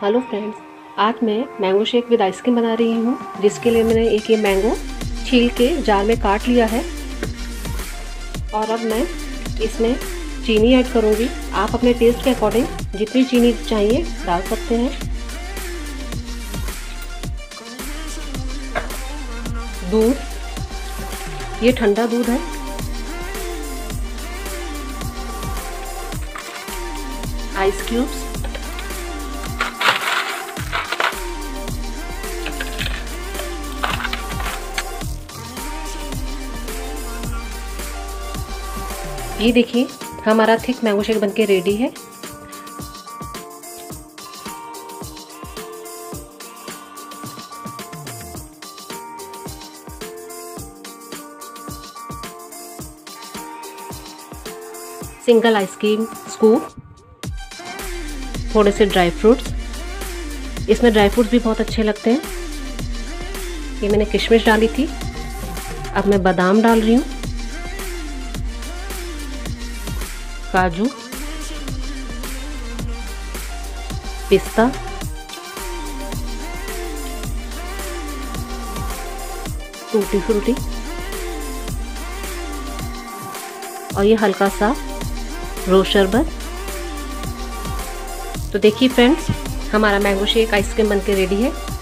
Hello friends, आज मैं mango shake with ice cream बना रही हूँ, जिसके लिए मैंने एक ये मैंगो छील के जार में काट लिया है। और अब मैं इसमें चीनी ऐड करूँगी। आप अपने टेस्ट के अकॉर्डिंग जितनी चीनी चाहिए डाल सकते हैं। दूध, ये ठंडा दूध है। आइस क्यूब्स, ये देखिए हमारा थिक मैंगो शेक बनके रेडी है। सिंगल आइसक्रीम स्कूप, थोड़े से ड्राई फ्रूट्स, इसमें ड्राई फ्रूट्स भी बहुत अच्छे लगते हैं। ये मैंने किशमिश डाली थी, अब मैं बादाम डाल रही हूँ, काजू, पिस्ता, टूटी फ्रूटी और ये हल्का सा रोज शरबत। तो देखिए फ्रेंड्स, हमारा मैंगो शेक आइसक्रीम बनके रेडी है।